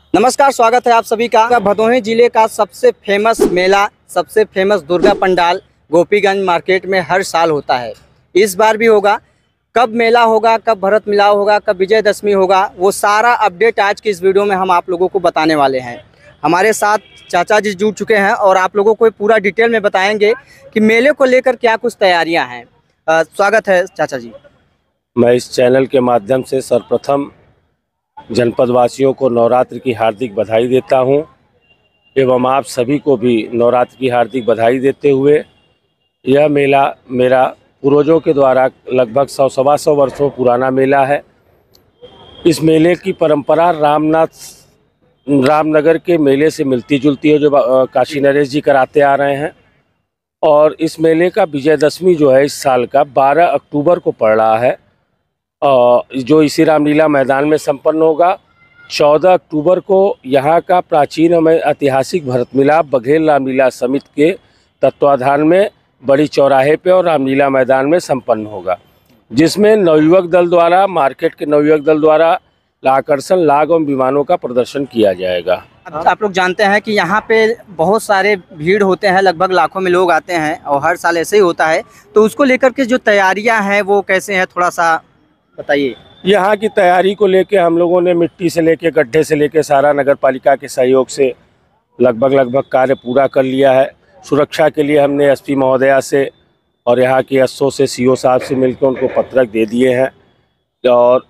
नमस्कार, स्वागत है आप सभी का। भदोही जिले का सबसे फेमस मेला, सबसे फेमस दुर्गा पंडाल गोपीगंज मार्केट में हर साल होता है। इस बार भी होगा। कब मेला होगा, कब भरत मिलाप होगा, कब विजयदशमी होगा, वो सारा अपडेट आज की इस वीडियो में हम आप लोगों को बताने वाले हैं। हमारे साथ चाचा जी जुड़ चुके हैं और आप लोगों को पूरा डिटेल में बताएंगे कि मेले को लेकर क्या कुछ तैयारियाँ हैं। स्वागत है चाचा जी। मैं इस चैनल के माध्यम से सर्वप्रथम जनपद वासियों को नवरात्र की हार्दिक बधाई देता हूं एवं आप सभी को भी नवरात्र की हार्दिक बधाई देते हुए यह मेला मेरा पूर्वजों के द्वारा लगभग 100-125 वर्षों पुराना मेला है। इस मेले की परंपरा रामनगर के मेले से मिलती जुलती है, जो काशी नरेश जी कराते आ रहे हैं। और इस मेले का विजयदशमी जो है इस साल का 12 अक्टूबर को पड़ रहा है, जो इसी रामलीला मैदान में संपन्न होगा। 14 अक्टूबर को यहाँ का प्राचीन ऐतिहासिक भरत मिलाप बघेल रामलीला समिति के तत्वाधान में बड़ी चौराहे पे और रामलीला मैदान में संपन्न होगा, जिसमें नवयुवक दल द्वारा मार्केट के नवयुवक दल द्वारा आकर्षण लाग एवं विमानों का प्रदर्शन किया जाएगा। आप लोग जानते हैं कि यहाँ पे बहुत सारे भीड़ होते हैं, लगभग लाखों में लोग आते हैं और हर साल ऐसे ही होता है। तो उसको लेकर के जो तैयारियां हैं वो कैसे हैं, थोड़ा सा बताइए। यहाँ की तैयारी को लेके हम लोगों ने मिट्टी से लेके गड्ढे से लेके सारा नगर पालिका के सहयोग से लगभग कार्य पूरा कर लिया है। सुरक्षा के लिए हमने एसपी महोदया से और यहाँ के एसओ से सीओ साहब से मिलकर उनको पत्रक दे दिए हैं और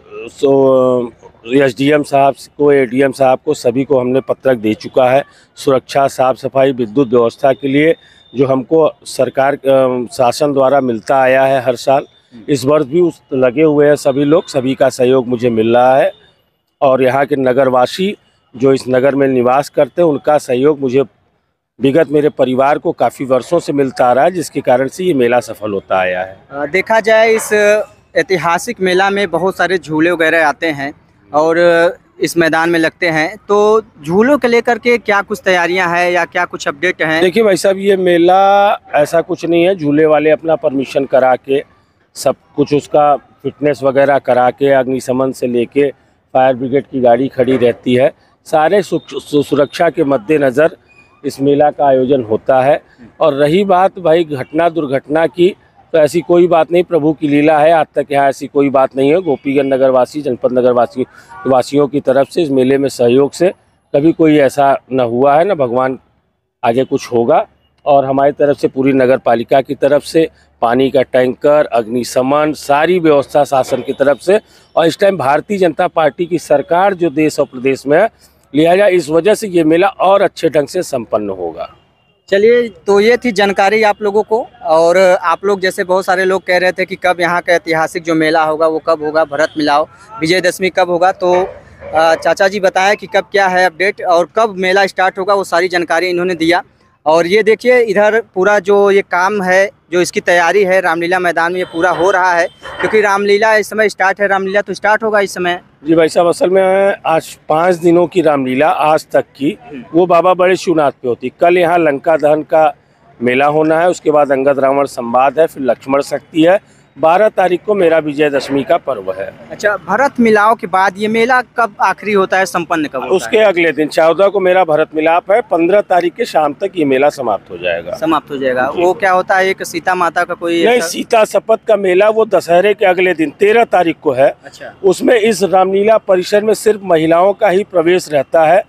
एसडीएम साहब को, एडीएम साहब को, सभी को हमने पत्रक दे चुका है। सुरक्षा, साफ सफाई, विद्युत व्यवस्था के लिए जो हमको सरकार शासन द्वारा मिलता आया है हर साल, इस वर्ष भी लगे हुए हैं सभी लोग। सभी का सहयोग मुझे मिल रहा है और यहाँ के नगरवासी जो इस नगर में निवास करते हैं उनका सहयोग मुझे विगत मेरे परिवार को काफ़ी वर्षों से मिलता आ रहा है, जिसके कारण से ये मेला सफल होता आया है। देखा जाए इस ऐतिहासिक मेला में बहुत सारे झूले वगैरह आते हैं और इस मैदान में लगते हैं। तो झूलों के लेकर के क्या कुछ तैयारियां हैं या क्या कुछ अपडेट हैं? देखिए भाई साहब, ये मेला ऐसा कुछ नहीं है। झूले वाले अपना परमिशन करा के सब कुछ उसका फिटनेस वगैरह करा के, अग्निशमन से लेके फायर ब्रिगेड की गाड़ी खड़ी रहती है। सारे सुरक्षा के मद्देनज़र इस मेला का आयोजन होता है। और रही बात भाई घटना दुर्घटना की, तो ऐसी कोई बात नहीं, प्रभु की लीला है। आज तक यहाँ ऐसी कोई बात नहीं है। गोपीगंज नगरवासी, जनपद नगरवासी वासियों की तरफ से इस मेले में सहयोग से कभी कोई ऐसा न हुआ है, न भगवान आगे कुछ होगा। और हमारी तरफ से पूरी नगर पालिका की तरफ से पानी का टैंकर, अग्निशमन, सारी व्यवस्था शासन की तरफ से। और इस टाइम भारतीय जनता पार्टी की सरकार जो देश और प्रदेश में है, लिहाजा इस वजह से ये मेला और अच्छे ढंग से संपन्न होगा। चलिए, तो ये थी जानकारी आप लोगों को। और आप लोग जैसे बहुत सारे लोग कह रहे थे कि कब यहाँ का ऐतिहासिक जो मेला होगा वो कब होगा, भरत मिलाप, विजयदशमी कब होगा। तो चाचा जी बताया कि कब क्या है अपडेट और कब मेला स्टार्ट होगा, वो सारी जानकारी इन्होंने दिया। और ये देखिए इधर पूरा जो ये काम है, जो इसकी तैयारी है रामलीला मैदान में, ये पूरा हो रहा है क्योंकि रामलीला इस समय स्टार्ट है। रामलीला तो स्टार्ट होगा इस समय। जी भाई साहब, असल में आज 5 दिनों की रामलीला आज तक की वो बाबा बड़े शिवनाथ पे होती। कल यहाँ लंका दहन का मेला होना है, उसके बाद अंगद रावण संवाद है, फिर लक्ष्मण शक्ति है। 12 तारीख को मेरा विजयदशमी का पर्व है। अच्छा, भरत मिलाप के बाद ये मेला कब आखिरी होता है, संपन्न कब होता उसके है? अगले दिन 14 को मेरा भरत मिलाप है। 15 तारीख के शाम तक ये मेला समाप्त हो जाएगा। समाप्त हो जाएगा। वो क्या होता है, एक सीता माता का कोई? नहीं, सीता शपथ का मेला वो दशहरे के अगले दिन 13 तारीख को है। अच्छा। उसमें इस रामलीला परिसर में सिर्फ महिलाओं का ही प्रवेश रहता है।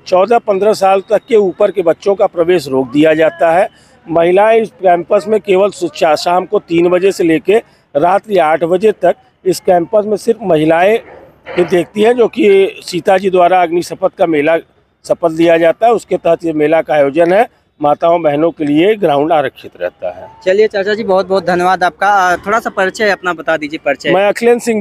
14-15 साल तक के ऊपर के बच्चों का प्रवेश रोक दिया जाता है। महिलाएं इस कैंपस में केवल शाम को 3 बजे से लेके रात्रि 8 बजे तक इस कैंपस में सिर्फ महिलाएं ही देखती हैं, जो कि सीता जी द्वारा अग्नि शपथ का मेला शपथ लिया जाता है। उसके तहत ये मेला का आयोजन है। माताओं बहनों के लिए ग्राउंड आरक्षित रहता है। चलिए चाचा जी, बहुत बहुत धन्यवाद आपका। थोड़ा सा परिचय अपना बता दीजिए। परिचय? मैं अखिलेश सिंह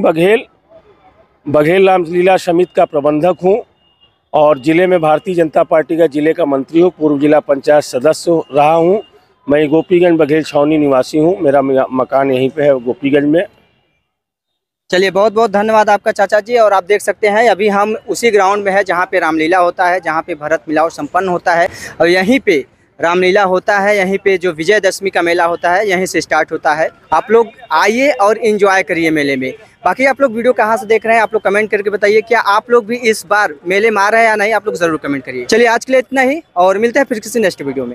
बघेल रामलीला समिति का प्रबंधक हूँ और जिले में भारतीय जनता पार्टी का जिले का मंत्री हूँ, पूर्व जिला पंचायत सदस्य रहा हूँ। मैं गोपीगंज बघेल छावनी निवासी हूँ। मेरा मकान यहीं पे है, गोपीगंज में। चलिए, बहुत बहुत धन्यवाद आपका चाचा जी। और आप देख सकते हैं अभी हम उसी ग्राउंड में है जहाँ पे रामलीला होता है, जहाँ पे भरत मिलाप संपन्न होता है और यहीं पे रामलीला होता है। यहीं पे जो विजयदशमी का मेला होता है यहीं से स्टार्ट होता है। आप लोग आइए और एंजॉय करिए मेले में। बाकी आप लोग वीडियो कहाँ से देख रहे हैं आप लोग कमेंट करके बताइए। क्या आप लोग भी इस बार मेले में आ रहे हैं या नहीं, आप लोग जरूर कमेंट करिए। चलिए आज के लिए इतना ही और मिलते हैं फिर किसी नेक्स्ट वीडियो में।